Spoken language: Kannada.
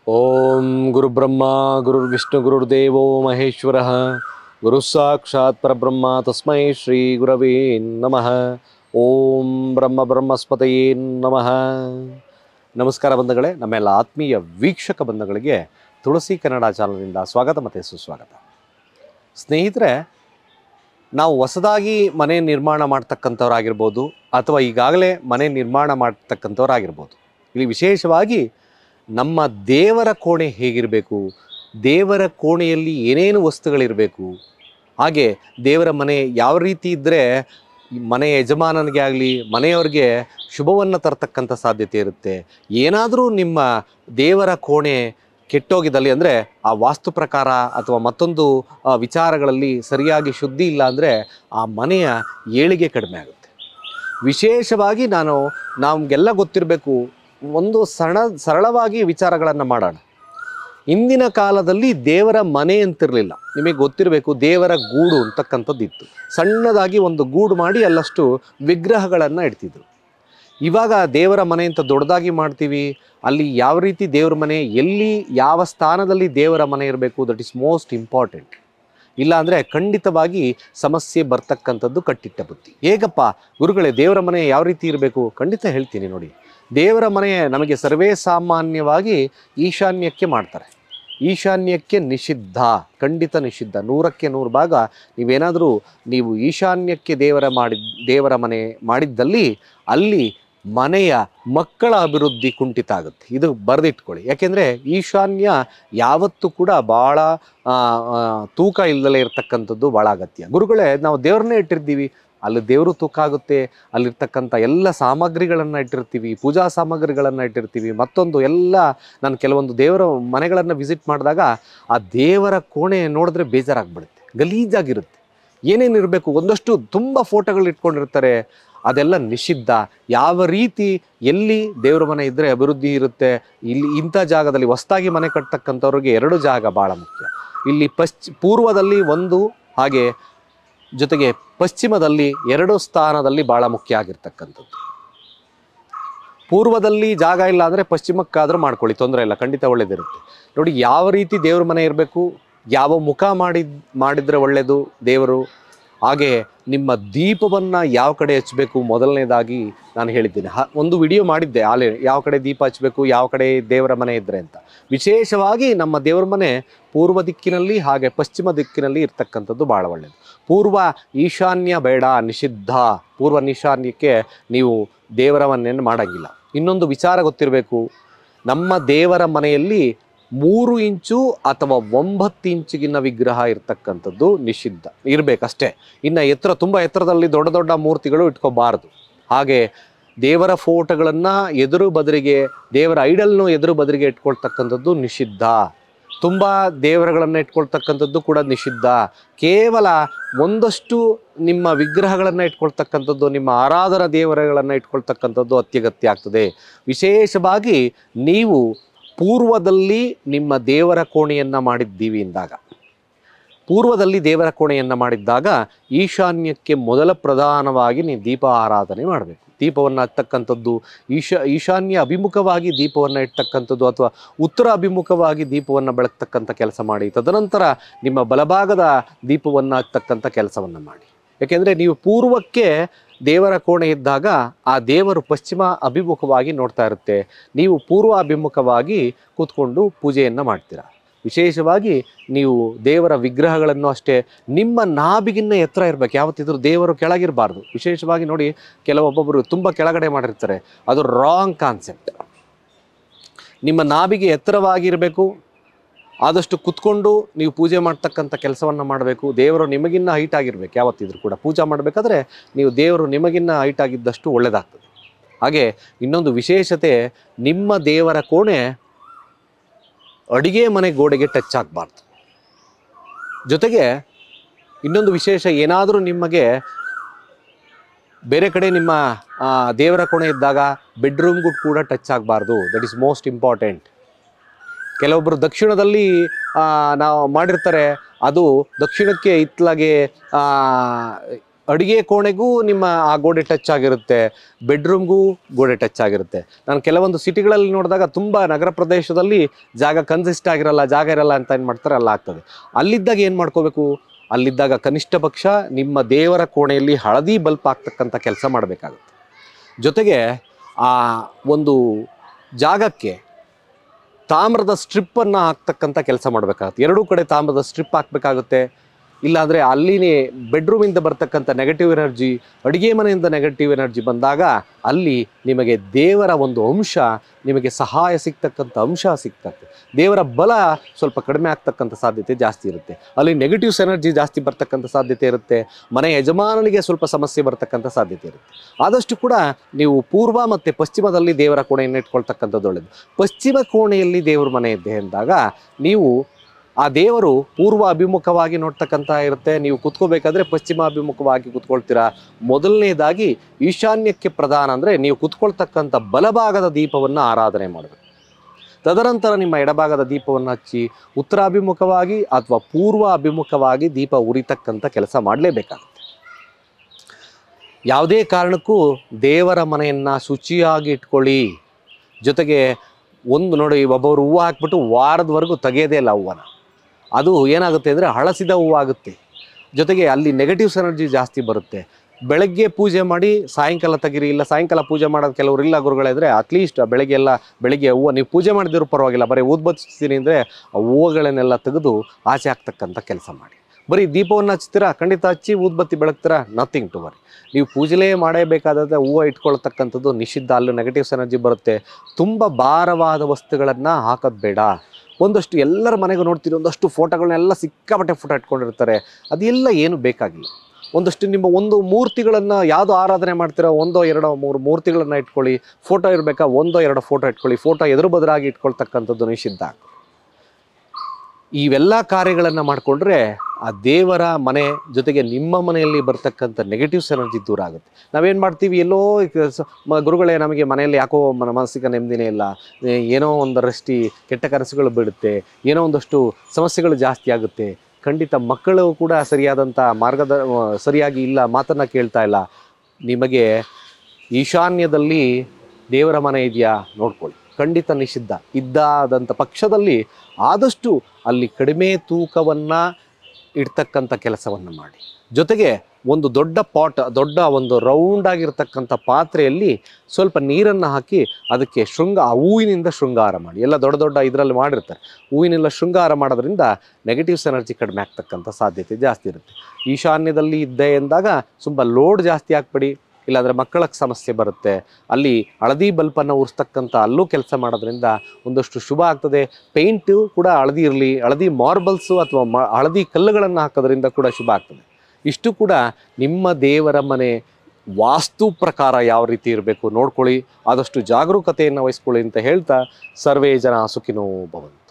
ಓಂ ಗುರುಬ್ರಹ್ಮ ಗುರುರ್ವಿಷ್ಣು ಗುರುರ್ದೇವೋ ಮಹೇಶ್ವರಃ ಗುರು ಸಾಕ್ಷಾತ್ ಪರಬ್ರಹ್ಮ ತಸ್ಮೈ ಶ್ರೀ ಗುರವೇ ನಮಃ. ಓಂ ಬ್ರಹ್ಮ ಬ್ರಹ್ಮಸ್ಪತಯೇ ನಮಃ. ನಮಸ್ಕಾರ ಬಂಧುಗಳೇ, ನಮ್ಮೆಲ್ಲ ಆತ್ಮೀಯ ವೀಕ್ಷಕ ಬಂಧುಗಳಿಗೆ ತುಳಸಿ ಕನ್ನಡ ಚಾನಲ್ನಿಂದ ಸ್ವಾಗತ ಮತ್ತು ಸುಸ್ವಾಗತ. ಸ್ನೇಹಿತರೆ, ನಾವು ಹೊಸದಾಗಿ ಮನೆ ನಿರ್ಮಾಣ ಮಾಡ್ತಕ್ಕಂಥವ್ರಾಗಿರ್ಬೋದು ಅಥವಾ ಈಗಾಗಲೇ ಮನೆ ನಿರ್ಮಾಣ ಮಾಡ್ತಕ್ಕಂಥವ್ರಾಗಿರ್ಬೋದು, ಇಲ್ಲಿ ವಿಶೇಷವಾಗಿ ನಮ್ಮ ದೇವರ ಕೋಣೆ ಹೇಗಿರಬೇಕು, ದೇವರ ಕೋಣೆಯಲ್ಲಿ ಏನೇನು ವಸ್ತುಗಳಿರಬೇಕು, ಹಾಗೆ ದೇವರ ಮನೆ ಯಾವ ರೀತಿ ಇದ್ದರೆ ಮನೆಯ ಯಜಮಾನನಿಗೆ ಆಗಲಿ ಮನೆಯವ್ರಿಗೆ ಶುಭವನ್ನು ತರ್ತಕ್ಕಂಥ ಸಾಧ್ಯತೆ ಇರುತ್ತೆ. ಏನಾದರೂ ನಿಮ್ಮ ದೇವರ ಕೋಣೆ ಕೆಟ್ಟೋಗಿದ್ದಲ್ಲಿ ಅಂದರೆ ಆ ವಾಸ್ತು ಪ್ರಕಾರ ಅಥವಾ ಮತ್ತೊಂದು ವಿಚಾರಗಳಲ್ಲಿ ಸರಿಯಾಗಿ ಶುದ್ಧಿ ಇಲ್ಲ ಅಂದರೆ ಆ ಮನೆಯ ಏಳಿಗೆ ಕಡಿಮೆ ಆಗುತ್ತೆ. ವಿಶೇಷವಾಗಿ ನಮಗೆಲ್ಲ ಗೊತ್ತಿರಬೇಕು, ಒಂದು ಸರಳವಾಗಿ ವಿಚಾರಗಳನ್ನು ಮಾಡೋಣ. ಇಂದಿನ ಕಾಲದಲ್ಲಿ ದೇವರ ಮನೆ ಅಂತಿರಲಿಲ್ಲ. ನಿಮಗೆ ಗೊತ್ತಿರಬೇಕು, ದೇವರ ಗೂಡು ಅಂತಕ್ಕಂಥದ್ದು ಇತ್ತು. ಸಣ್ಣದಾಗಿ ಒಂದು ಗೂಡು ಮಾಡಿ ಅಲ್ಲಷ್ಟು ವಿಗ್ರಹಗಳನ್ನು ಇಡ್ತಿದ್ರು. ಇವಾಗ ದೇವರ ಮನೆ ಅಂತ ದೊಡ್ಡದಾಗಿ ಮಾಡ್ತೀವಿ. ಅಲ್ಲಿ ಯಾವ ರೀತಿ ದೇವರ ಮನೆ, ಎಲ್ಲಿ ಯಾವ ಸ್ಥಾನದಲ್ಲಿ ದೇವರ ಮನೆ ಇರಬೇಕು, ದಟ್ ಈಸ್ ಮೋಸ್ಟ್ ಇಂಪಾರ್ಟೆಂಟ್. ಇಲ್ಲಾಂದರೆ ಖಂಡಿತವಾಗಿ ಸಮಸ್ಯೆ ಬರ್ತಕ್ಕಂಥದ್ದು ಕಟ್ಟಿಟ್ಟ ಬುತ್ತಿ. ಹೇಗಪ್ಪ ಗುರುಗಳೇ, ದೇವರ ಮನೆ ಯಾವ ರೀತಿ ಇರಬೇಕು? ಖಂಡಿತ ಹೇಳ್ತೀನಿ ನೋಡಿ. ದೇವರ ಮನೆ ನಮಗೆ ಸರ್ವೇ ಸಾಮಾನ್ಯವಾಗಿ ಈಶಾನ್ಯಕ್ಕೆ ಮಾಡ್ತಾರೆ. ಈಶಾನ್ಯಕ್ಕೆ ನಿಷಿದ್ಧ, ಖಂಡಿತ ನಿಷಿದ್ಧ. 100ಕ್ಕೆ 100 ಭಾಗ ನೀವು ಈಶಾನ್ಯಕ್ಕೆ ದೇವರ ಮನೆ ಮಾಡಿದ್ದಲ್ಲಿ ಅಲ್ಲಿ ಮನೆಯ ಮಕ್ಕಳ ಅಭಿವೃದ್ಧಿ ಕುಂಠಿತ ಆಗುತ್ತೆ. ಇದು ಬರೆದಿಟ್ಕೊಳ್ಳಿ. ಯಾಕೆಂದರೆ ಈಶಾನ್ಯ ಯಾವತ್ತೂ ಕೂಡ ಭಾಳ ತೂಕ ಇಲ್ಲದಲೇ ಇರತಕ್ಕಂಥದ್ದು ಭಾಳ ಅಗತ್ಯ. ಗುರುಗಳೇ, ನಾವು ದೇವ್ರನ್ನೇ ಇಟ್ಟಿರ್ತೀವಿ, ಅಲ್ಲಿ ದೇವರು ತೂಕ ಆಗುತ್ತೆ. ಅಲ್ಲಿರ್ತಕ್ಕಂಥ ಎಲ್ಲ ಸಾಮಗ್ರಿಗಳನ್ನು ಇಟ್ಟಿರ್ತೀವಿ, ಪೂಜಾ ಸಾಮಗ್ರಿಗಳನ್ನು ಇಟ್ಟಿರ್ತೀವಿ. ಮತ್ತೊಂದು ಎಲ್ಲ ನಾನು ಕೆಲವೊಂದು ದೇವರ ಮನೆಗಳನ್ನು ವಿಸಿಟ್ ಮಾಡಿದಾಗ ಆ ದೇವರ ಕೋಣೆ ನೋಡಿದ್ರೆ ಬೇಜಾರಾಗ್ಬಿಡುತ್ತೆ, ಗಲೀಜಾಗಿರುತ್ತೆ. ಏನೇನು ಇರಬೇಕು, ಒಂದಷ್ಟು ತುಂಬ ಫೋಟೋಗಳು ಇಟ್ಕೊಂಡಿರ್ತಾರೆ. ಅದೆಲ್ಲ ನಿಷಿದ್ಧ. ಯಾವ ರೀತಿ ಎಲ್ಲಿ ದೇವರ ಮನೆ ಇದ್ದರೆ ಅಭಿವೃದ್ಧಿ ಇರುತ್ತೆ. ಇಲ್ಲಿ ಇಂಥ ಜಾಗದಲ್ಲಿ ಹೊಸದಾಗಿ ಮನೆ ಕಟ್ತಕ್ಕಂಥವ್ರಿಗೆ 2 ಜಾಗ ಭಾಳ ಮುಖ್ಯ. ಇಲ್ಲಿ ಪೂರ್ವದಲ್ಲಿ 1, ಹಾಗೆ ಜೊತೆಗೆ ಪಶ್ಚಿಮದಲ್ಲಿ 2 ಸ್ಥಾನದಲ್ಲಿ ಭಾಳ ಮುಖ್ಯ ಆಗಿರ್ತಕ್ಕಂಥದ್ದು. ಪೂರ್ವದಲ್ಲಿ ಜಾಗ ಇಲ್ಲ ಅಂದರೆ ಪಶ್ಚಿಮಕ್ಕಾದರೂ ಮಾಡ್ಕೊಳ್ಳಿ, ತೊಂದರೆ ಇಲ್ಲ, ಖಂಡಿತ ಒಳ್ಳೆಯದಿರುತ್ತೆ. ನೋಡಿ, ಯಾವ ರೀತಿ ದೇವ್ರ ಮನೆ ಇರಬೇಕು, ಯಾವ ಮುಖ ಮಾಡಿದರೆ ಒಳ್ಳೆಯದು ದೇವರು. ಹಾಗೆ ನಿಮ್ಮ ದೀಪವನ್ನು ಯಾವ ಕಡೆ ಹಚ್ಚಬೇಕು, ಮೊದಲನೇದಾಗಿ ನಾನು ಹೇಳಿದ್ದೀನಿ. ಒಂದು ವಿಡಿಯೋ ಮಾಡಿದ್ದೆ ಆಲೇ, ಯಾವ ಕಡೆ ದೀಪ ಹಚ್ಚಬೇಕು, ಯಾವ ಕಡೆ ದೇವರ ಮನೆ ಇದ್ದರೆ ಅಂತ. ವಿಶೇಷವಾಗಿ ನಮ್ಮ ದೇವರ ಮನೆ ಪೂರ್ವ ದಿಕ್ಕಿನಲ್ಲಿ ಹಾಗೆ ಪಶ್ಚಿಮ ದಿಕ್ಕಿನಲ್ಲಿ ಇರ್ತಕ್ಕಂಥದ್ದು ಭಾಳ ಒಳ್ಳೆಯದು. ಪೂರ್ವ ಈಶಾನ್ಯ ಬೇಡ, ನಿಷಿದ್ಧ. ಪೂರ್ವ ಈಶಾನ್ಯಕ್ಕೆ ನೀವು ದೇವರ ಮನೆಯನ್ನು ಮಾಡೋಂಗಿಲ್ಲ. ಇನ್ನೊಂದು ವಿಚಾರ ಗೊತ್ತಿರಬೇಕು, ನಮ್ಮ ದೇವರ ಮನೆಯಲ್ಲಿ 3 ಇಂಚು ಅಥವಾ 9 ಇಂಚಿಗಿನ ವಿಗ್ರಹ ಇರ್ತಕ್ಕಂಥದ್ದು ನಿಷಿದ್ಧ ಇರಬೇಕಷ್ಟೇ. ಇನ್ನು ತುಂಬ ಎತ್ತರದಲ್ಲಿ ದೊಡ್ಡ ದೊಡ್ಡ ಮೂರ್ತಿಗಳು ಇಟ್ಕೋಬಾರ್ದು. ಹಾಗೆ ದೇವರ ಫೋಟೋಗಳನ್ನು ಎದುರು ಬದರಿಗೆ, ದೇವರ ಐಡಲ್ನು ಎದುರು ಬದರಿಗೆ ಇಟ್ಕೊಳ್ತಕ್ಕಂಥದ್ದು ನಿಷಿದ್ಧ. ತುಂಬ ದೇವರುಗಳನ್ನು ಇಟ್ಕೊಳ್ತಕ್ಕಂಥದ್ದು ಕೂಡ ನಿಷಿದ್ಧ. ಕೇವಲ ಒಂದಷ್ಟು ನಿಮ್ಮ ವಿಗ್ರಹಗಳನ್ನು ಇಟ್ಕೊಳ್ತಕ್ಕಂಥದ್ದು, ನಿಮ್ಮ ಆರಾಧನಾ ದೇವರುಗಳನ್ನು ಇಟ್ಕೊಳ್ತಕ್ಕಂಥದ್ದು ಅತ್ಯಗತ್ಯ ಆಗ್ತದೆ. ವಿಶೇಷವಾಗಿ ನೀವು ಪೂರ್ವದಲ್ಲಿ ನಿಮ್ಮ ದೇವರ ಕೋಣೆಯನ್ನು ಮಾಡಿದ್ದೀವಿ ಎಂದಾಗ, ಪೂರ್ವದಲ್ಲಿ ದೇವರ ಕೋಣೆಯನ್ನು ಮಾಡಿದ್ದಾಗ ಈಶಾನ್ಯಕ್ಕೆ ಮೊದಲ ಪ್ರಧಾನವಾಗಿ ನೀವು ದೀಪ ಆರಾಧನೆ ಮಾಡಬೇಕು. ದೀಪವನ್ನು ಹಚ್ಚತಕ್ಕಂಥದ್ದು ಈಶಾನ್ಯ ಅಭಿಮುಖವಾಗಿ ದೀಪವನ್ನು ಇಡ್ತಕ್ಕಂಥದ್ದು ಅಥವಾ ಉತ್ತರ ಅಭಿಮುಖವಾಗಿ ದೀಪವನ್ನು ಬೆಳಗ್ತಕ್ಕಂಥ ಕೆಲಸ ಮಾಡಿ. ತದನಂತರ ನಿಮ್ಮ ಬಲಭಾಗದ ದೀಪವನ್ನು ಹಚ್ಚತಕ್ಕಂಥ ಕೆಲಸವನ್ನು ಮಾಡಿ. ಯಾಕೆಂದರೆ ನೀವು ಪೂರ್ವಕ್ಕೆ ದೇವರ ಕೋಣೆ ಇದ್ದಾಗ ಆ ದೇವರು ಪಶ್ಚಿಮ ಅಭಿಮುಖವಾಗಿ ನೋಡ್ತಾ ಇರುತ್ತೆ. ನೀವು ಪೂರ್ವ ಅಭಿಮುಖವಾಗಿ ಕೂತ್ಕೊಂಡು ಪೂಜೆಯನ್ನು ಮಾಡ್ತೀರಾ. ವಿಶೇಷವಾಗಿ ನೀವು ದೇವರ ವಿಗ್ರಹಗಳನ್ನು ಅಷ್ಟೇ ನಿಮ್ಮ ನಾಭಿಗಿನ್ನ ಎತ್ತರ ಇರಬೇಕು. ಯಾವತ್ತಿದ್ರೂ ದೇವರು ಕೆಳಗಿರಬಾರ್ದು. ವಿಶೇಷವಾಗಿ ನೋಡಿ, ಕೆಲವೊಬ್ಬೊಬ್ಬರು ತುಂಬ ಕೆಳಗಡೆ ಮಾಡಿರ್ತಾರೆ, ಅದು ರಾಂಗ್ ಕಾನ್ಸೆಪ್ಟ್. ನಿಮ್ಮ ನಾಭಿಗೆ ಎತ್ತರವಾಗಿರಬೇಕು. ಆದಷ್ಟು ಕುತ್ಕೊಂಡು ನೀವು ಪೂಜೆ ಮಾಡ್ತಕ್ಕಂಥ ಕೆಲಸವನ್ನು ಮಾಡಬೇಕು. ದೇವರು ನಿಮಗಿನ್ನ ಹೈಟ್ ಆಗಿರ್ಬೇಕು. ಯಾವತ್ತಿದ್ರೂ ಕೂಡ ಪೂಜೆ ಮಾಡಬೇಕಾದ್ರೆ ನೀವು ದೇವರು ನಿಮಗಿನ್ನ ಹೈಟ್ ಆಗಿದ್ದಷ್ಟು ಒಳ್ಳೆಯದಾಗ್ತದೆ. ಹಾಗೆ ಇನ್ನೊಂದು ವಿಶೇಷತೆ, ನಿಮ್ಮ ದೇವರ ಕೋಣೆ ಅಡಿಗೆ ಮನೆ ಗೋಡೆಗೆ ಟಚ್ ಆಗಬಾರ್ದು. ಜೊತೆಗೆ ಇನ್ನೊಂದು ವಿಶೇಷ, ಏನಾದರೂ ನಿಮಗೆ ಬೇರೆ ಕಡೆ ನಿಮ್ಮ ದೇವರ ಕೋಣೆ ಇದ್ದಾಗ ಬೆಡ್ರೂಮ್ಗೂ ಕೂಡ ಟಚ್ ಆಗಬಾರ್ದು. That is most important. ಕೆಲವೊಬ್ಬರು ದಕ್ಷಿಣದಲ್ಲಿ ನಾವು ಮಾಡಿರ್ತಾರೆ, ಅದು ದಕ್ಷಿಣಕ್ಕೆ ಇತ್ತಲಾಗೆ ಅಡುಗೆ ಕೋಣೆಗೂ ನಿಮ್ಮ ಆ ಗೋಡೆ ಟಚ್ ಆಗಿರುತ್ತೆ, ಬೆಡ್ರೂಮ್ಗೂ ಗೋಡೆ ಟಚ್ ಆಗಿರುತ್ತೆ. ನಾನು ಕೆಲವೊಂದು ಸಿಟಿಗಳಲ್ಲಿ ನೋಡಿದಾಗ ತುಂಬ ನಗರ ಪ್ರದೇಶದಲ್ಲಿ ಜಾಗ ಕನ್ಸಿಸ್ಟ್ ಆಗಿರಲ್ಲ, ಜಾಗ ಇರಲ್ಲ ಅಂತ ಏನು ಮಾಡ್ತಾರೆ, ಅಲ್ಲ ಆಗ್ತದೆ. ಅಲ್ಲಿದ್ದಾಗ ಏನು ಮಾಡ್ಕೋಬೇಕು, ಅಲ್ಲಿದ್ದಾಗ ಕನಿಷ್ಠ ಪಕ್ಷ ನಿಮ್ಮ ದೇವರ ಕೋಣೆಯಲ್ಲಿ ಹಳದಿ ಬಲ್ಪ್ ಆಗ್ತಕ್ಕಂಥ ಕೆಲಸ ಮಾಡಬೇಕಾಗುತ್ತೆ. ಜೊತೆಗೆ ಆ ಒಂದು ಜಾಗಕ್ಕೆ ತಾಮ್ರದ ಸ್ಟ್ರಿಪ್ಪನ್ನು ಹಾಕ್ತಕ್ಕಂಥ ಕೆಲಸ ಮಾಡಬೇಕಾಗುತ್ತೆ. ಎರಡೂ ಕಡೆ ತಾಮ್ರದ ಸ್ಟ್ರಿಪ್ ಹಾಕಬೇಕಾಗುತ್ತೆ. ಇಲ್ಲಾಂದರೆ ಅಲ್ಲಿನೇ ಬೆಡ್ರೂಮಿಂದ ಬರ್ತಕ್ಕಂಥ ನೆಗೆಟಿವ್ ಎನರ್ಜಿ, ಅಡುಗೆ ಮನೆಯಿಂದ ನೆಗೆಟಿವ್ ಎನರ್ಜಿ ಬಂದಾಗ ಅಲ್ಲಿ ನಿಮಗೆ ದೇವರ ಒಂದು ಅಂಶ, ನಿಮಗೆ ಸಹಾಯ ಸಿಗ್ತಕ್ಕಂಥ ಅಂಶ ಸಿಗ್ತದೆ. ದೇವರ ಬಲ ಸ್ವಲ್ಪ ಕಡಿಮೆ ಆಗ್ತಕ್ಕಂಥ ಸಾಧ್ಯತೆ ಜಾಸ್ತಿ ಇರುತ್ತೆ. ಅಲ್ಲಿ ನೆಗೆಟಿವ್ಸ್ ಎನರ್ಜಿ ಜಾಸ್ತಿ ಬರ್ತಕ್ಕಂಥ ಸಾಧ್ಯತೆ ಇರುತ್ತೆ. ಮನೆ ಯಜಮಾನನಿಗೆ ಸ್ವಲ್ಪ ಸಮಸ್ಯೆ ಬರ್ತಕ್ಕಂಥ ಸಾಧ್ಯತೆ ಇರುತ್ತೆ. ಆದಷ್ಟು ಕೂಡ ನೀವು ಪೂರ್ವ ಮತ್ತು ಪಶ್ಚಿಮದಲ್ಲಿ ದೇವರ ಕೋಣೆಯನ್ನು ಇಟ್ಕೊಳ್ತಕ್ಕಂಥದ್ದು ಒಳ್ಳೆಯದು. ಪಶ್ಚಿಮ ಕೋಣೆಯಲ್ಲಿ ದೇವರ ಮನೆ ಇದೆ ಅಂದಾಗ ನೀವು ಆ ದೇವರು ಪೂರ್ವ ಅಭಿಮುಖವಾಗಿ ನೋಡ್ತಕ್ಕಂಥ ಇರುತ್ತೆ. ನೀವು ಕುತ್ಕೋಬೇಕಾದ್ರೆ ಪಶ್ಚಿಮ ಅಭಿಮುಖವಾಗಿ ಕುತ್ಕೊಳ್ತೀರಾ. ಮೊದಲನೇದಾಗಿ ಈಶಾನ್ಯಕ್ಕೆ ಪ್ರಧಾನ ಅಂದರೆ ನೀವು ಕುತ್ಕೊಳ್ತಕ್ಕಂಥ ಬಲಭಾಗದ ದೀಪವನ್ನು ಆರಾಧನೆ ಮಾಡಬೇಕು. ತದನಂತರ ನಿಮ್ಮ ಎಡಭಾಗದ ದೀಪವನ್ನು ಹಚ್ಚಿ ಉತ್ತರಾಭಿಮುಖವಾಗಿ ಅಥವಾ ಪೂರ್ವ ಅಭಿಮುಖವಾಗಿ ದೀಪ ಉರಿತಕ್ಕಂಥ ಕೆಲಸ ಮಾಡಲೇಬೇಕಾಗುತ್ತೆ. ಯಾವುದೇ ಕಾರಣಕ್ಕೂ ದೇವರ ಮನೆಯನ್ನು ಶುಚಿಯಾಗಿ ಇಟ್ಕೊಳ್ಳಿ. ಜೊತೆಗೆ ಒಂದು ನೋಡಿ, ಒಬ್ಬರು ಹೂವು ಹಾಕ್ಬಿಟ್ಟು ವಾರದವರೆಗೂ ತೆಗೆಯೋದೇ ಇಲ್ಲ ಹೂವನ. ಅದು ಏನಾಗುತ್ತೆ ಅಂದರೆ ಹಳಸಿದ ಹೂವಾಗುತ್ತೆ. ಜೊತೆಗೆ ಅಲ್ಲಿ ನೆಗೆಟಿವ್ಸ್ ಎನರ್ಜಿ ಜಾಸ್ತಿ ಬರುತ್ತೆ. ಬೆಳಗ್ಗೆ ಪೂಜೆ ಮಾಡಿ ಸಾಯಂಕಾಲ ತೆಗೀರಿ, ಇಲ್ಲ ಸಾಯಂಕಾಲ ಪೂಜೆ ಮಾಡೋದು ಕೆಲವರು ಇಲ್ಲ ಗುರುಗಳಿದ್ರೆ ಅಟ್ಲೀಸ್ಟ್ ಬೆಳಗ್ಗೆ ಹೂವು ನೀವು ಪೂಜೆ ಮಾಡಿದ್ರು ಪರವಾಗಿಲ್ಲ, ಬರೀ ಊದ್ಬತ್ತೀನಿ ಅಂದರೆ ಆ ಹೂವುಗಳನ್ನೆಲ್ಲ ತೆಗೆದು ಆಚೆ ಹಾಕ್ತಕ್ಕಂಥ ಕೆಲಸ ಮಾಡಿ. ಬರೀ ದೀಪವನ್ನು ಹಚ್ತೀರಾ, ಖಂಡಿತ ಹಚ್ಚಿ ಊದ್ಬತ್ತಿ ಬೆಳಗ್ತೀರಾ, ನಥಿಂಗ್ ಟು ವರಿ. ನೀವು ಪೂಜೆಲೇ ಮಾಡಬೇಕಾದ್ರೆ ಹೂವು ಇಟ್ಕೊಳ್ತಕ್ಕಂಥದ್ದು ನಿಷಿದ್ಧ. ಅಲ್ಲೂ ನೆಗೆಟಿವ್ಸ್ ಎನರ್ಜಿ ಬರುತ್ತೆ. ತುಂಬ ಭಾರವಾದ ವಸ್ತುಗಳನ್ನು ಹಾಕೋದು ಬೇಡ. ಒಂದಷ್ಟು ಎಲ್ಲರ ಮನೆಗೂ ನೋಡ್ತೀರಿ, ಒಂದಷ್ಟು ಫೋಟೋಗಳನ್ನೆಲ್ಲ ಸಿಕ್ಕಾಪಟ್ಟೆ ಫೋಟೋ ಇಟ್ಕೊಂಡಿರ್ತಾರೆ. ಅದೆಲ್ಲ ಏನು ಬೇಕಾಗಿಲ್ಲ. ಒಂದಷ್ಟು ನಿಮ್ಮ ಒಂದು ಮೂರ್ತಿಗಳನ್ನು ಯಾವುದು ಆರಾಧನೆ ಮಾಡ್ತೀರೋ, ಒಂದೋ ಎರಡೋ ಮೂರು ಮೂರ್ತಿಗಳನ್ನು ಇಟ್ಕೊಳ್ಳಿ. ಫೋಟೋ ಇರಬೇಕಾ, ಒಂದೋ ಎರಡೋ ಫೋಟೋ ಇಟ್ಕೊಳ್ಳಿ. ಫೋಟೋ ಎದುರು ಬದಲಾಗಿ ಇಟ್ಕೊಳ್ತಕ್ಕಂಥದ್ದು ನಿಷಿದ್ಧ. ಇವೆಲ್ಲ ಕಾರ್ಯಗಳನ್ನು ಮಾಡಿಕೊಂಡ್ರೆ ಆ ದೇವರ ಮನೆ ಜೊತೆಗೆ ನಿಮ್ಮ ಮನೆಯಲ್ಲಿ ಬರ್ತಕ್ಕಂಥ ನೆಗೆಟಿವ್ಸ್ ಎನರ್ಜಿ ದೂರ ಆಗುತ್ತೆ. ನಾವೇನು ಮಾಡ್ತೀವಿ, ಎಲ್ಲೋ ಗುರುಗಳೇ ನಮಗೆ ಮನೆಯಲ್ಲಿ ಯಾಕೋ ಮಾನಸಿಕ ನೆಮ್ಮದಿನೇ ಇಲ್ಲ, ಏನೋ ಒಂದರಷ್ಟು ಕೆಟ್ಟ ಕನಸುಗಳು ಬಿಡುತ್ತೆ, ಏನೋ ಒಂದಷ್ಟು ಸಮಸ್ಯೆಗಳು ಜಾಸ್ತಿ ಆಗುತ್ತೆ. ಖಂಡಿತ ಮಕ್ಕಳು ಕೂಡ ಸರಿಯಾದಂಥ ಸರಿಯಾಗಿ ಇಲ್ಲ, ಮಾತನ್ನು ಕೇಳ್ತಾ ಇಲ್ಲ. ನಿಮಗೆ ಈಶಾನ್ಯದಲ್ಲಿ ದೇವರ ಮನೆ ಇದೆಯಾ ನೋಡ್ಕೊಳ್ಳಿ. ಖಂಡಿತ ನಿಷಿದ್ಧ. ಇದ್ದಾದಂಥ ಪಕ್ಷದಲ್ಲಿ ಆದಷ್ಟು ಅಲ್ಲಿ ಕಡಿಮೆ ತೂಕವನ್ನು ಇಡ್ತಕ್ಕಂಥ ಕೆಲಸವನ್ನು ಮಾಡಿ. ಜೊತೆಗೆ ಒಂದು ದೊಡ್ಡ ಒಂದು ರೌಂಡ್ ಆಗಿರ್ತಕ್ಕಂಥ ಪಾತ್ರೆಯಲ್ಲಿ ಸ್ವಲ್ಪ ನೀರನ್ನು ಹಾಕಿ ಅದಕ್ಕೆ ಹೂವಿನಿಂದ ಶೃಂಗಾರ ಮಾಡಿ. ಎಲ್ಲ ದೊಡ್ಡ ಇದರಲ್ಲಿ ಮಾಡಿರ್ತಾರೆ. ಹೂವಿನೆಲ್ಲ ಶೃಂಗಾರ ಮಾಡೋದ್ರಿಂದ ನೆಗೆಟಿವ್ಸ್ ಎನರ್ಜಿ ಕಡಿಮೆ ಆಗ್ತಕ್ಕಂಥ ಸಾಧ್ಯತೆ ಜಾಸ್ತಿ ಇರುತ್ತೆ. ಈಶಾನ್ಯದಲ್ಲಿ ಇದ್ದೆ ಎಂದಾಗ ತುಂಬ ಲೋಡ್ ಜಾಸ್ತಿ ಹಾಕ್ಬೇಡಿ, ಇಲ್ಲಾಂದರೆ ಮಕ್ಕಳಕ್ಕೆ ಸಮಸ್ಯೆ ಬರುತ್ತೆ. ಅಲ್ಲಿ ಹಳದಿ ಬಲ್ಪನ್ನು ಉರಿಸ್ತಕ್ಕಂಥ ಅಲ್ಲೂ ಕೆಲಸ ಮಾಡೋದ್ರಿಂದ ಒಂದಷ್ಟು ಶುಭ ಆಗ್ತದೆ. ಪೇಂಟು ಕೂಡ ಹಳದಿ ಇರಲಿ, ಹಳದಿ ಮಾರ್ಬಲ್ಸು ಅಥವಾ ಹಳದಿ ಕಲ್ಲುಗಳನ್ನು ಹಾಕೋದ್ರಿಂದ ಕೂಡ ಶುಭ ಆಗ್ತದೆ. ಇಷ್ಟು ಕೂಡ ನಿಮ್ಮ ದೇವರ ಮನೆ ವಾಸ್ತು ಪ್ರಕಾರ ಯಾವ ರೀತಿ ಇರಬೇಕು ನೋಡ್ಕೊಳ್ಳಿ. ಆದಷ್ಟು ಜಾಗರೂಕತೆಯನ್ನು ವಹಿಸ್ಕೊಳ್ಳಿ ಅಂತ ಹೇಳ್ತಾ, ಸರ್ವೇ ಜನ ಸುಖಿನೋ ಭವಂತು.